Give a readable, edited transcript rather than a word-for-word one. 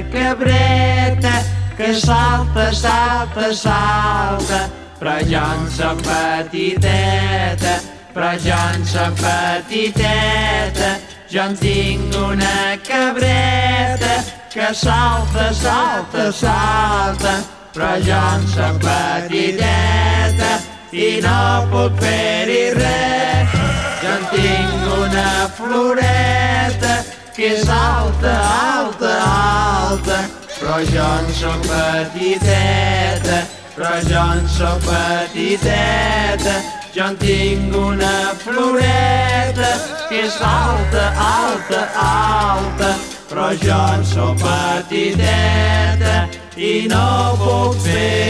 cabreta que salta, salta, salta. Però jo en soc petiteta, però jo en soc petiteta. Jo en tinc una cabreta que salta, salta, salta. Però jo en soc petiteta i no puc fer-hi res. Jo en tinc una floreta que és alta, alta, alta. Però jo en soc petiteta, però jo en soc petiteta. Jo en tinc una floreta que és alta, alta, alta. Però jo en soc petiteta i no puc fer